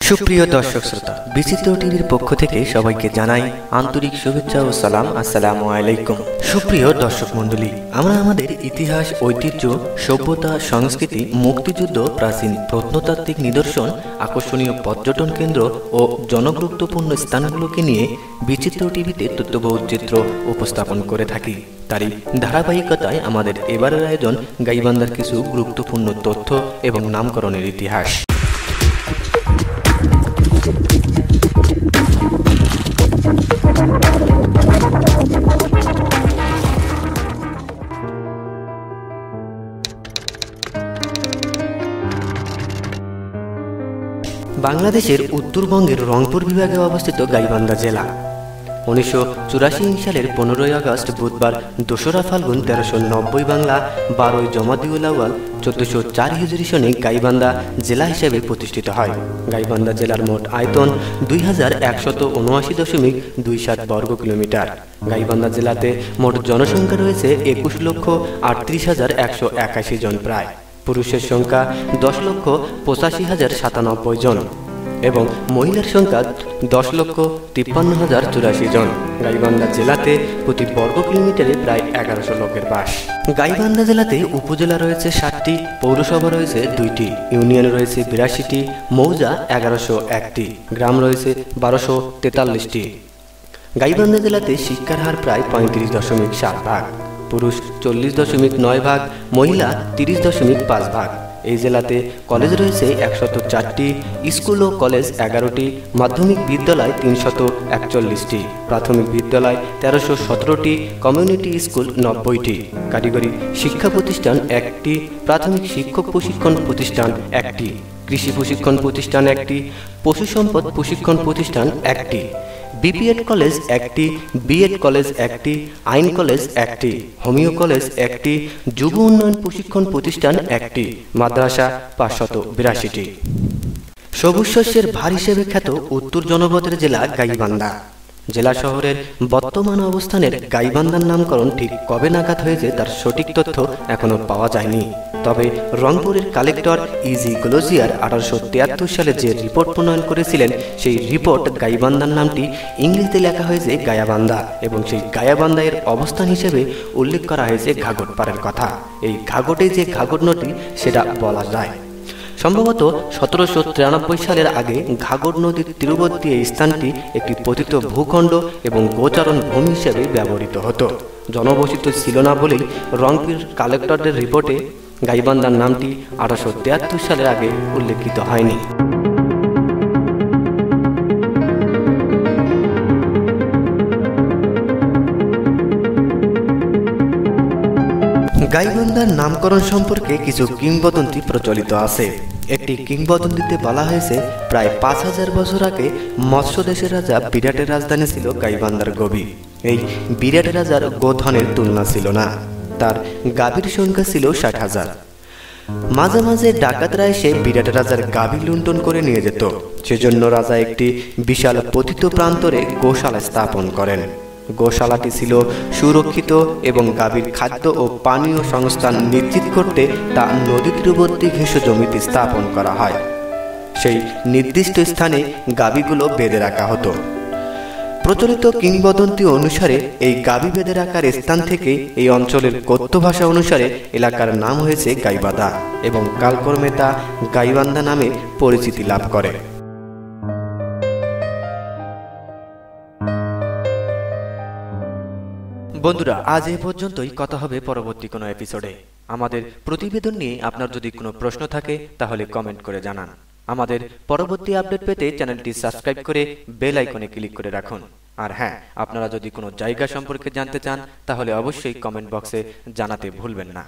সুপ্রিয় দর্শক শ্রোতা, বিচিত্র টিভির পক্ষ থেকে সবাইকে জানাই আন্তরিক শুভেচ্ছা ও সালাম। আসসালামু আলাইকুম। সুপ্রিয় দর্শক মণ্ডলী, আমরা আমাদের ইতিহাস, ঐতিহ্য, সভ্যতা, সংস্কৃতি, মুক্তিযুদ্ধ, প্রাচীন প্রত্নতাত্ত্বিক নিদর্শন, আকর্ষণীয় পর্যটন কেন্দ্র ও জনগুরুত্বপূর্ণ স্থানগুলোকে নিয়ে বিচিত্র টিভিতে তথ্যবহুল চিত্র উপস্থাপন করে থাকি। তারই ধারাবাহিকতায় আমাদের এবারের আয়োজন গাইবান্ধার কিছু গুরুত্বপূর্ণ তথ্য এবং নামকরণের ইতিহাস। বাংলাদেশের উত্তরবঙ্গের রংপুর বিভাগে অবস্থিত গাইবান্ধা জেলা 1984 সালের 15 আগস্ট বুধবার 2রা ফাল্গুন 1390 বাংলা 12 জমাদিউল আউয়াল 1404 হিজরি সনে গাইবান্ধা জেলা হিসেবে প্রতিষ্ঠিত হয়। গাইবান্ধা জেলার মোট আয়তন 2179.27 বর্গ কিলোমিটার। গাইবান্ধা জেলাতে মোট জনসংখ্যা রয়েছে 21,38,181 জন, প্রায় পুরুষের সংখ্যা 10,85,097 জন এবং মহিলার সংখ্যা 10,53,084 জন। গাইবান্ধা জেলাতে প্রতি বর্গ কিলোমিটারে প্রায় 1100 লোকের বাস। গাইবান্ধা জেলাতে উপজেলা রয়েছে 7টি, পৌরসভা রয়েছে 2টি, ইউনিয়ন রয়েছে 82টি, মৌজা 1101টি, গ্রাম রয়েছে 1243টি। গাইবান্ধা জেলাতে শিক্ষার হার প্রায় 35.7 ভাগ, পুরুষ 40.9 ভাগ, মহিলা 30.5 ভাগ। এই জেলাতে কলেজ রয়েছে 104টি, স্কুল ও কলেজ 11টি, মাধ্যমিক বিদ্যালয় 341টি, প্রাথমিক বিদ্যালয় 1317টি, কমিউনিটি স্কুল 90টি, কারিগরি শিক্ষা প্রতিষ্ঠান 1টি, প্রাথমিক শিক্ষক প্রশিক্ষণ প্রতিষ্ঠান 1টি, কৃষি প্রশিক্ষণ প্রতিষ্ঠান 1টি, পশু সম্পদ প্রশিক্ষণ প্রতিষ্ঠান 1টি, বিপিএড কলেজ 1টি, বিএড কলেজ 1টি, আইন কলেজ 1টি, হোমিও কলেজ 1টি, যুব উন্নয়ন প্রশিক্ষণ প্রতিষ্ঠান 1টি, মাদ্রাসা 582টি। সবুজ শস্যের ভার হিসেবে খ্যাত উত্তর জনপদের জেলা গাইবান্ধা। জেলা শহরের বর্তমান অবস্থানের গাইবান্ধার নামকরণ ঠিক কবে নাগাদ হয়েছে তার সঠিক তথ্য এখনো পাওয়া যায়নি। তবে রংপুরের কালেক্টর ইজি গ্লোজিয়ার 1873 সালে যে রিপোর্ট প্রণয়ন করেছিলেন, সেই রিপোর্ট গাইবান্ধার নামটি ইংরেজিতে লেখা হয়েছে গায়াবান্ধা এবং সেই গায়াবান্ধা এর অবস্থান হিসেবে উল্লেখ করা হয়েছে ঘাঘট পাড়ের কথা। এই ঘাঘটে যে ঘাঘট নদী সেটা বলা যায় সম্ভবত 1793 সালের আগে ঘাঘট নদীর তীরবর্তী এই স্থানটি একটি পতিত ভূখণ্ড এবং গোচারণ ভূমি হিসেবে ব্যবহৃত হতো। জনবসতি ছিল না বলেই রংপুর কালেক্টরের রিপোর্টে গাইবান্ধার নামটি 1873 সালের আগে উল্লেখিত হয়নি। গাইবান্ধার নামকরণ সম্পর্কে কিছু কিংবদন্তি প্রচলিত আছে। একটি কিংবদন্তিতে বলা হয়েছে, প্রায় 5000 বছর আগে মৎস্য দেশের রাজা বিরাটের রাজধানী ছিল গাইবান্ধার গবি। এই বিরাট রাজার গোধনের তুলনা ছিল না, তার গাভীর সংখ্যা ছিল 60,000। মাঝে মাঝে ডাকাতরা এসে বিরাট রাজার গাভী লুণ্ঠন করে নিয়ে যেত। সেজন্য রাজা একটি বিশাল পতিত প্রান্তরে গোশালা স্থাপন করেন। গোশালাটি ছিল সুরক্ষিত এবং গাভীর খাদ্য ও পানীয় সংস্থান নিশ্চিত করতে তা নদী তীরবর্তী ঘেঁষো জমিতে স্থাপন করা হয়। সেই নির্দিষ্ট স্থানে গাভীগুলো বেঁধে রাখা হতো। প্রচলিত কিংবদন্তি অনুসারে এই গাভী বেঁধে রাখার স্থান থেকে এই অঞ্চলের কথ্য ভাষা অনুসারে এলাকার নাম হয়েছে গাইবান্ধা এবং কালক্রমে তা গাইবান্ধা নামে পরিচিতি লাভ করে। বন্ধুরা, আজ এই পর্যন্তই। কথা হবে পরবর্তী কোনো এপিসোডে। আমাদের প্রতিবেদন নিয়ে আপনার যদি কোনো প্রশ্ন থাকে তাহলে কমেন্ট করে জানান। আমাদের পরবর্তী আপডেট পেতে চ্যানেলটি সাবস্ক্রাইব করে বেল আইকনে ক্লিক করে রাখুন। আর হ্যাঁ, আপনারা যদি কোনো জায়গা সম্পর্কে জানতে চান তাহলে অবশ্যই কমেন্ট বক্সে জানাতে ভুলবেন না।